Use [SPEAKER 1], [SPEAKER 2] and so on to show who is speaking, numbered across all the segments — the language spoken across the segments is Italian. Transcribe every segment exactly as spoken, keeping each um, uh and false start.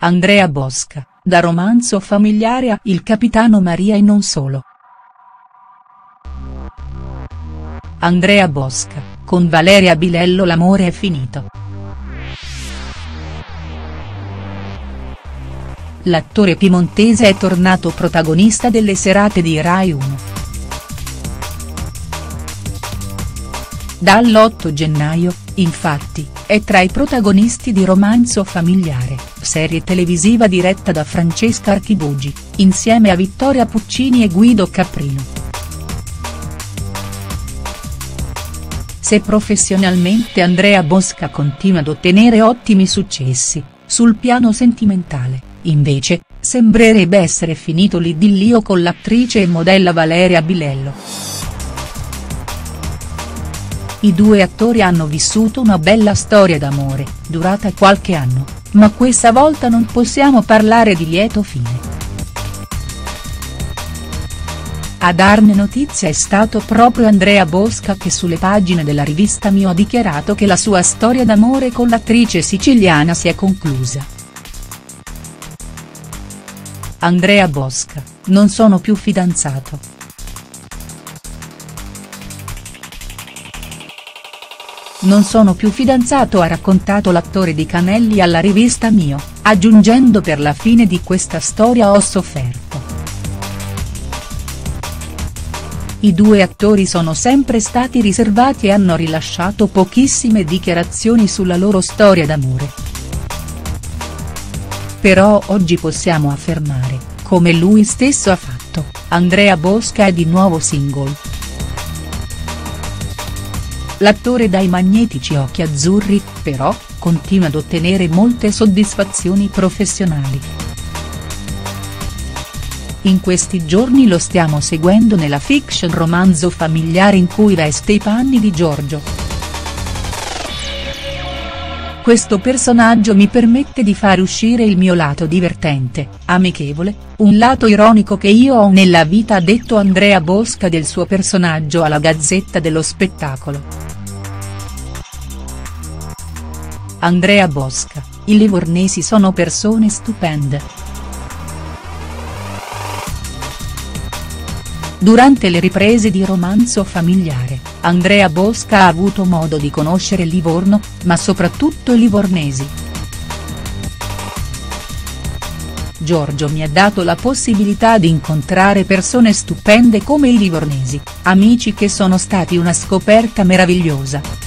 [SPEAKER 1] Andrea Bosca, da romanzo familiare a Il capitano Maria e non solo. Andrea Bosca, con Valeria Bilello l'amore è finito. L'attore piemontese è tornato protagonista delle serate di Rai uno. Dall'otto gennaio, infatti, è tra i protagonisti di Romanzo familiare, serie televisiva diretta da Francesca Archibugi, insieme a Vittoria Puccini e Guido Caprino. Se professionalmente Andrea Bosca continua ad ottenere ottimi successi, sul piano sentimentale, invece, sembrerebbe essere finito l'idillio con l'attrice e modella Valeria Bilello. I due attori hanno vissuto una bella storia d'amore, durata qualche anno, ma questa volta non possiamo parlare di lieto fine. A darne notizia è stato proprio Andrea Bosca, che sulle pagine della rivista Mio ha dichiarato che la sua storia d'amore con l'attrice siciliana si è conclusa. Andrea Bosca: non sono più fidanzato. Non sono più fidanzato, ha raccontato l'attore di Canelli alla rivista Mio, aggiungendo: per la fine di questa storia ho sofferto. I due attori sono sempre stati riservati e hanno rilasciato pochissime dichiarazioni sulla loro storia d'amore. Però oggi possiamo affermare, come lui stesso ha fatto, Andrea Bosca è di nuovo single. L'attore dai magnetici occhi azzurri, però, continua ad ottenere molte soddisfazioni professionali. In questi giorni lo stiamo seguendo nella fiction Romanzo familiare in cui veste i panni di Giorgio. Questo personaggio mi permette di far uscire il mio lato divertente, amichevole, un lato ironico che io ho nella vita, ha detto Andrea Bosca del suo personaggio alla Gazzetta dello Spettacolo. Andrea Bosca: i livornesi sono persone stupende. Durante le riprese di Romanzo familiare, Andrea Bosca ha avuto modo di conoscere Livorno, ma soprattutto i livornesi. Giorgio mi ha dato la possibilità di incontrare persone stupende come i livornesi, amici che sono stati una scoperta meravigliosa.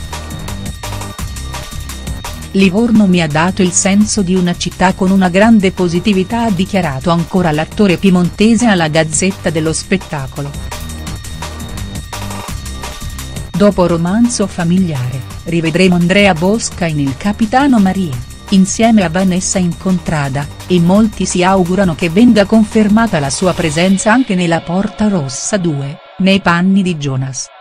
[SPEAKER 1] Livorno mi ha dato il senso di una città con una grande positività, ha dichiarato ancora l'attore piemontese alla Gazzetta dello Spettacolo. Dopo Romanzo familiare, rivedremo Andrea Bosca in Il capitano Maria, insieme a Vanessa Incontrada, e molti si augurano che venga confermata la sua presenza anche nella Porta Rossa due, nei panni di Jonas.